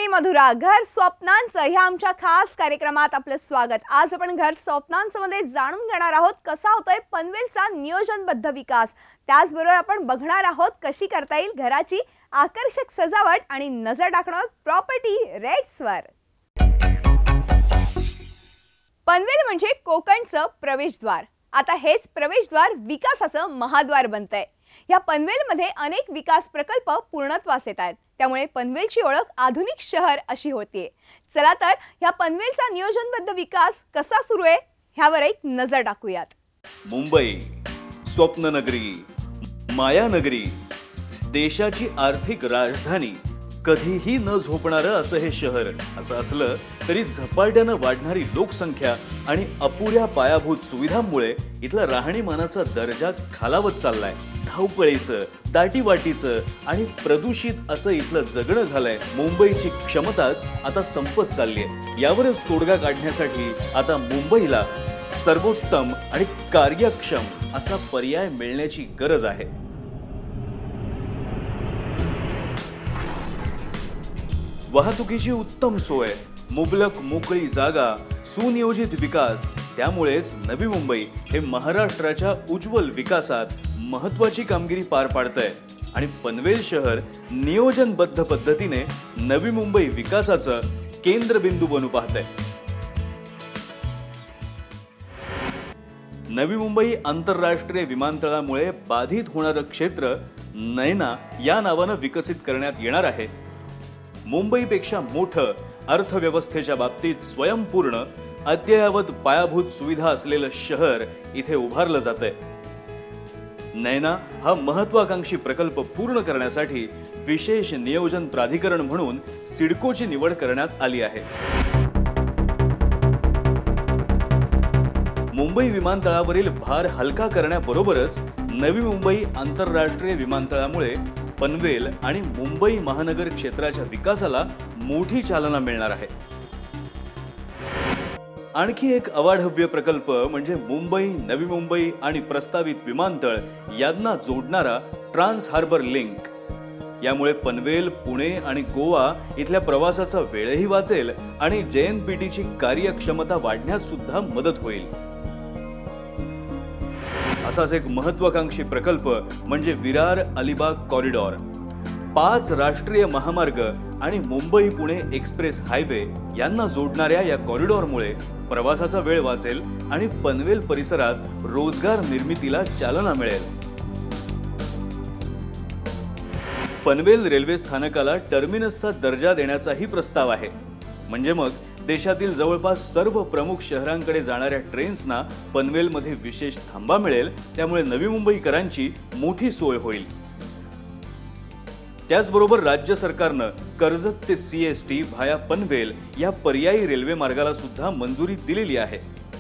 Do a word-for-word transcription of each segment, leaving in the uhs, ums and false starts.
मधुरा घर स्वप्नांचं ह्या आमच्या खास कार्यक्रमात आपलं स्वागत। आज आपण घर स्वप्नांचं मध्ये जाणून घेणार आहोत कसा होतोय पनवेलचा नियोजनबद्ध विकास। त्याचबरोबर आपण बघणार आहोत कशी करता येईल घराची आकर्षक सजावट आणि नजर टाकणार प्रॉपर्टी रेट्सवर। पनवेल म्हणजे कोकणचं प्रवेशद्वार। आता हेच प्रवेशद्वार विकासाचं महाद्वार बनतंय। या पनवेलमध्ये अनेक विकास प्रकल्प पूर्णत्वास येत आहेत, त्यामुळे पनवेलची ओळख आधुनिक शहर अशी होतीये। चला तर या पनवेलचा नियोजनबद्ध विकास कसा सुरू आहे ह्यावर एक नजर टाकूयात। मुंबई स्वप्ननगरी, मायानगरी, देशाची आर्थिक राजधानी, कधीही न झोपणारं असं हे शहर असं असलं तरी झपाट्यानं वाढणारी लोकसंख्या आणि अपुऱ्या पायाभूत सुविधांमुळे इथला राहणीमानाचा दर्जा खालावत चाललाय। धावपळीचं, दाटीवाटीचं आणि प्रदूषित असं इथलं जगणं झालंय। मुंबईची क्षमताच आता संपत चालली आहे। यावरच तोडगा काढण्यासाठी आता मुंबईला सर्वोत्तम आणि कार्यक्षम असा पर्याय मिळण्याची गरज आहे। वाहतुकीची उत्तम सोय, मुबलक मोकळी जागा, सुनियोजित विकास, त्यामुळेच नवी मुंबई हे महाराष्ट्राच्या उज्ज्वल विकासात महत्त्वाची कामगिरी पार पाडतंय आणि पनवेल शहर नियोजनबद्ध पद्धतीने नवी मुंबई विकासाचं केंद्रबिंदू बनू पाहतंय। नवी मुंबई आंतरराष्ट्रीय विमानतळामुळे बाधित होणारं क्षेत्र नैना या नावानं विकसित करण्यात येणार आहे। मुंबईपेक्षा मोठं, अर्थव्यवस्थेच्या बाबतीत स्वयंपूर्ण, अद्ययावत पायाभूत सुविधा असलेलं शहर इथे उभारलं जातंय। नैना हा महत्त्वाकांक्षी प्रकल्प पूर्ण करण्यासाठी विशेष नियोजन प्राधिकरण म्हणून सिडकोची निवड करण्यात आली आहे। मुंबई विमानतळावरील भार हलका करण्याबरोबरच नवी मुंबई आंतरराष्ट्रीय विमानतळामुळे पनवेल आणि मुंबई महानगर क्षेत्राच्या विकासाला मोठी चालना मिळणार आहे। आणखी एक अवाढव्य प्रकल्प म्हणजे मुंबई, नवी मुंबई आणि प्रस्तावित विमानतळ यांना जोडणारा ट्रान्स हार्बर लिंक। यामुळे पनवेल, पुणे आणि गोवा इथल्या प्रवासाचा वेळही वाचेल आणि जे एन पी टीची कार्यक्षमता वाढण्यास सुद्धा मदत होईल। असाच एक महत्त्वाकांक्षी प्रकल्प म्हणजे विरार अलिबाग कॉरिडॉर। पाच राष्ट्रीय महामार्ग आणि मुंबई पुणे एक्सप्रेस हायवे यांना जोडणाऱ्या या कॉरिडॉरमुळे प्रवासाचा वेळ वाचेल आणि पनवेल परिसरात रोजगार निर्मितीला चालना मिळेल। पनवेल रेल्वे स्थानकाला टर्मिनसचा दर्जा देण्याचाही प्रस्ताव आहे, म्हणजे मग देशातील जवळपास सर्व प्रमुख शहरांकडे जाणाऱ्या ट्रेन्सना पनवेलमध्ये विशेष थांबा मिळेल। त्यामुळे नवी मुंबईकरांची मोठी सोय होईल। त्याचबरोबर राज्य सरकारनं कर्जत ते C S T via Panvel या पर्यायी रेल्वे मार्गाला सुद्धा मंजुरी दिलेली आहे।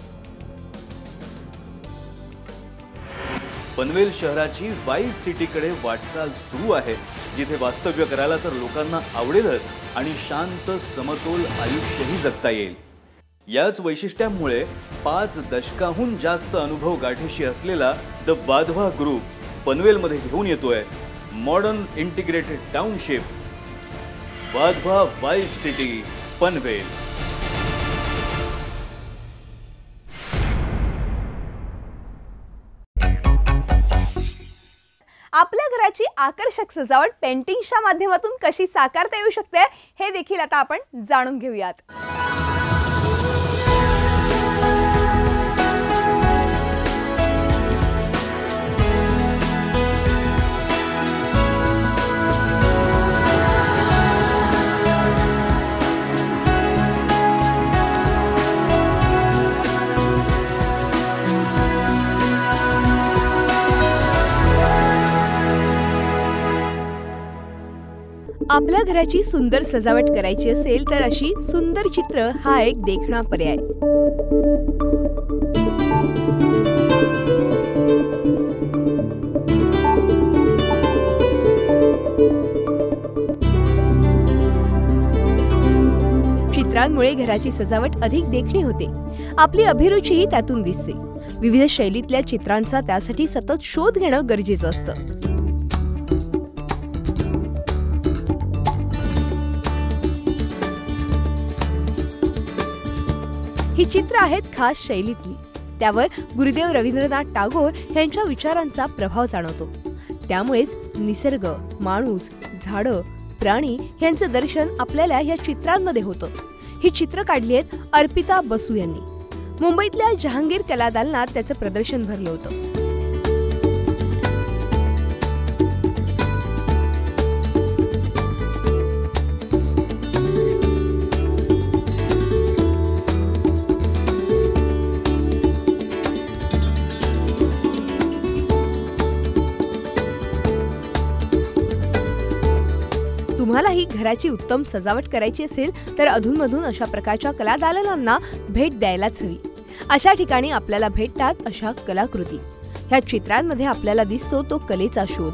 पनवेल शहराची वाईस सिटीकडे वाटचाल सुरू आहे, जिथे वास्तव्य करायला तर लोकांना आवडेलच आणि शांत समतोल आयुष्यही जगता येईल। याच वैशिष्ट्यांमुळे पाच दशकाहून जास्त अनुभव गाठीशी असलेला द वाधवा ग्रुप पनवेलमध्ये घेऊन येतोय modern integrated township Wadhwa wise city Panvel. आपल्या घराची आकर्षक सजावट पेंटिंग्सच्या माध्यमातून कशी साकारता येऊ शकते हे देखील आता आपण जाणून घेऊयात। आपल्या घराची सुंदर सजावट करायची असेल तर अशी सुंदर चित्र हा एक देखणा पर्याय। चित्रांमुळे घराची सजावट अधिक देखणी होते। आपली अभिरुचीही त्यातून दिसते। विविध शैलीतल्या चित्रांचा त्यासाठी सतत शोध घेणं गरजेचं असतं। ही चित्र आहेत खास शैलीतली. त्यावर गुरुदेव रवींद्रनाथ टागोर यांच्या विचारांचा प्रभाव जाणवतो. त्यामुळेच निसर्ग, माणूस, झाडं, प्राणी यांचं दर्शन आपल्याला या चित्रांमध्ये होतं. ही चित्र काढली आहेत अर्पिता बसू यांनी. मुंबईतल्या जहांगीर कला दालनात त्याचं प्रदर्शन भरलं होतं. तुम्हालाही घराची उत्तम सजावट करायची असेल तर अधूनमधून अशा प्रकारच्या कला दालनांना भेट द्यायलाच हवी. अशा ठिकाणी आपल्याला भेटतात अशा कलाकृती. ह्या चित्रांमध्ये आपल्याला दिसतो तो कलेचा शोध.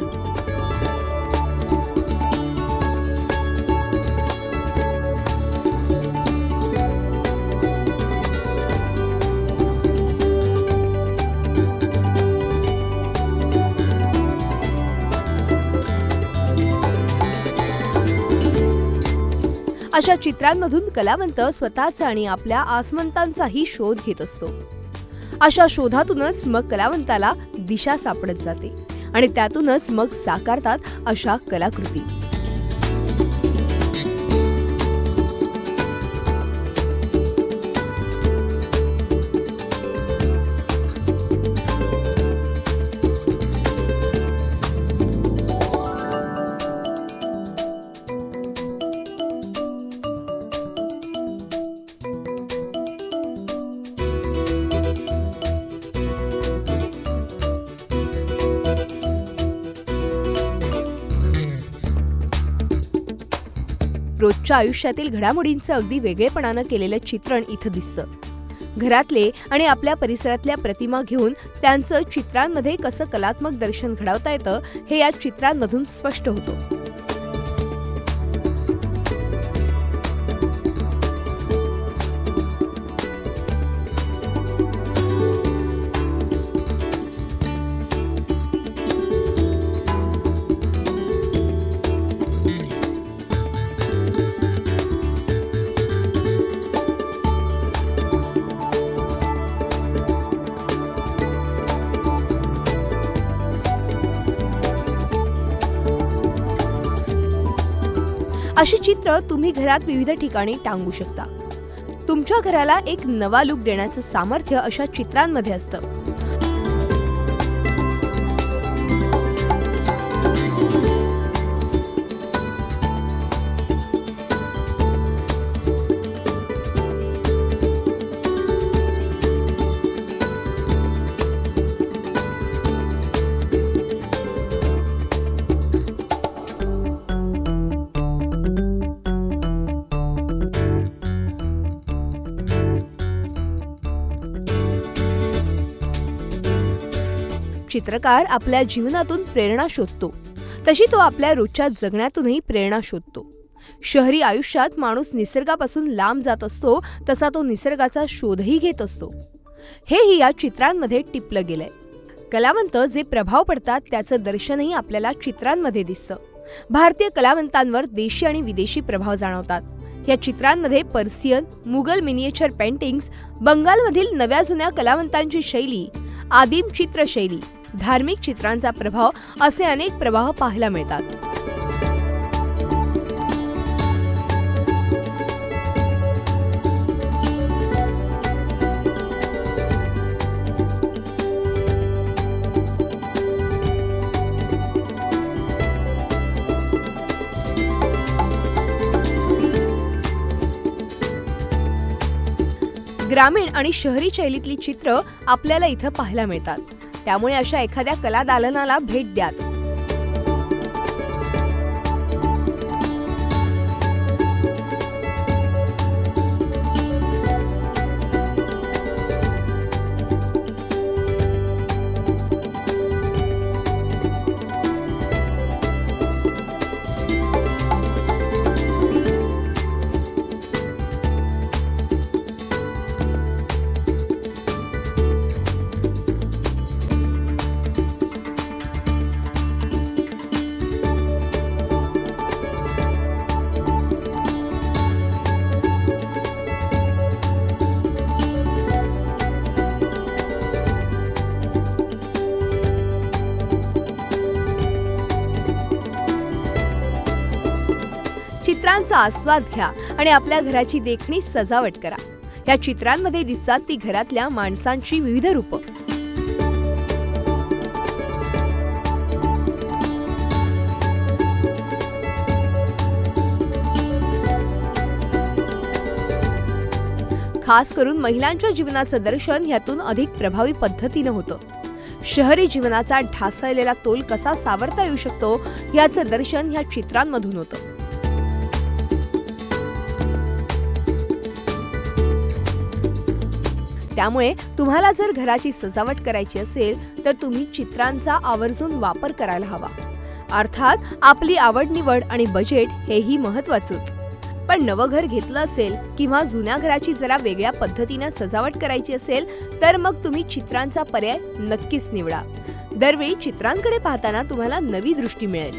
अशा चित्रांमधून कलावंत स्वतःचा आणि आपल्या आसमंतांचाही शोध घेत असतो. अशा शोधातूनच मग कलावंताला दिशा सापडत जाते आणि त्यातूनच मग साकारतात अशा कलाकृती. रोजच्या आयुष्यातील घडामोडींचं अगदी वेगळेपणानं केलेलं चित्रण इथं दिसतं. घरातले आणि आपल्या परिसरातल्या प्रतिमा घेऊन त्यांचं चित्रांमध्ये कसं कलात्मक दर्शन घडवता येतं हे या चित्रांमधून स्पष्ट होतं. अशी चित्र तुम्ही घरात विविध ठिकाणी टांगू शकता. तुमच्या घराला एक नवा लुक देण्याचं सामर्थ्य अशा चित्रांमध्ये असतं. चित्रकार आपल्या जीवनातून प्रेरणा शोधतो, तशी तो आपल्या रोजच्या जगण्यातूनही प्रेरणा शोधतो. शहरी आयुष्यात माणूस निसर्गापासून लांब जात असतो, तसा तो निसर्गाचा शोधही घेत असतो. हेही या चित्रांमध्ये टिपलं गेलंय. कलावंत जे प्रभाव पडतात त्याचं दर्शनही आपल्याला चित्रांमध्ये दिसतं. भारतीय कलावंतांवर देशी आणि विदेशी प्रभाव जाणवतात. या चित्रांमध्ये पर्सियन, मुघल मिनिएचर पेंटिंग्स, बंगालमधील नव्या जुन्या कलावंतांची शैली, आदिम चित्रशैली, धार्मिक चित्रांचा प्रभाव असे अनेक प्रवाह पाहायला मिळतात. ग्रामीण आणि शहरी शैलीतली चित्र आपल्याला इथं पाहायला मिळतात. त्यामुळे अशा एखाद्या कला दालनाला भेट द्याच. चित्रांचा आस्वाद घ्या आणि आपल्या घराची देखणी सजावट करा। या चित्रांमध्ये दिसतात ती घरातल्या माणसांची विविध रूपं। खास करून महिलांच्या जीवनाचं दर्शन यातून अधिक प्रभावी पद्धतीने होतं। शहरी जीवनाचा ढासळलेला तोल कसा सावरता येऊ शकतो याचं दर्शन ह्या चित्रांमधून होतं। त्यामुळे तुम्हाला जर घराची सजावट करायची असेल तर तुम्ही चित्रांचा आवर्जून वापर करायला हवा। अर्थात आपली आवड निवड आणि बजेट हेही महत्त्वाचंच। पण नवं घर घेतलं असेल किंवा जुन्या घराची जरा वेगळ्या पद्धतीने सजावट करायची असेल तर मग तुम्ही चित्रांचा पर्याय नक्कीच निवडा। दरवेळी चित्रांकडे पाहताना तुम्हाला नवी दृष्टी मिळेल।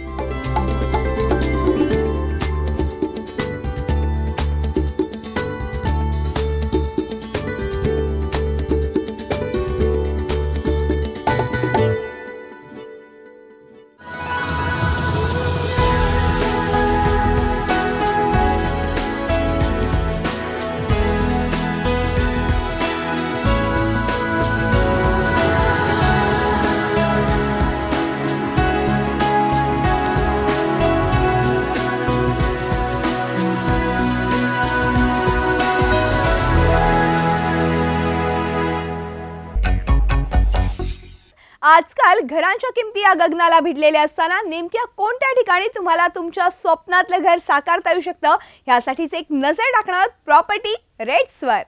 आजकाल घरांच्या किमती या गगनाला भिडलेल्या असताना नेमक्या कोणत्या ठिकाणी तुम्हाला तुमच्या स्वप्नातलं घर साकारता येऊ शकतं यासाठीच एक नजर टाकणार प्रॉपर्टी रेट्सवर।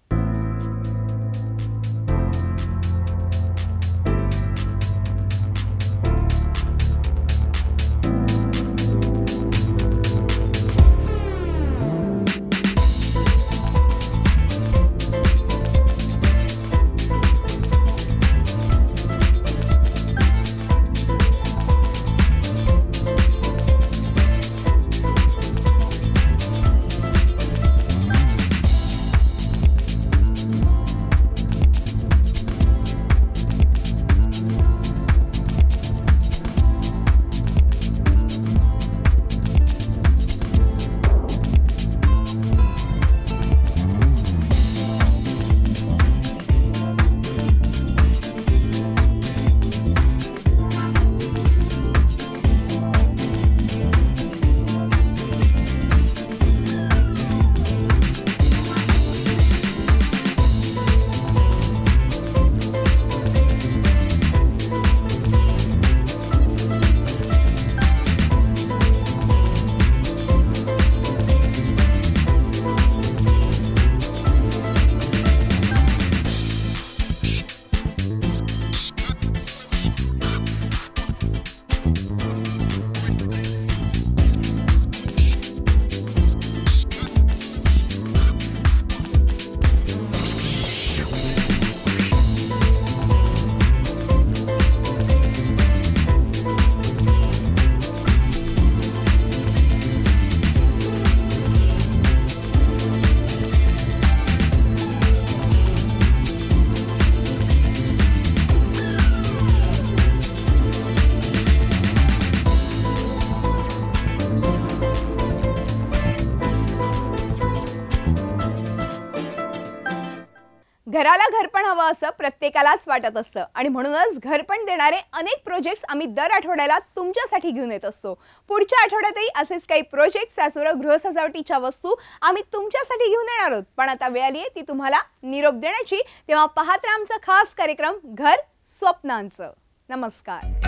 घराला घरपण हवं असं प्रत्येकालाच वाटत असतं आणि म्हणूनच घरपण देणारे अनेक प्रोजेक्ट्स आम्ही दर आठवड्याला तुमच्यासाठी घेऊन येत असतो। पुढच्या आठवड्यातही असेच काही प्रोजेक्ट्स त्यासोबत गृहसजावटीच्या वस्तू आम्ही तुमच्यासाठी घेऊन येणार आहोत। पण आता वेळ आली आहे ती तुम्हाला निरोप देण्याची, तेव्हा पाहत राहा आमचा खास कार्यक्रम घर स्वप्नांचं। नमस्कार।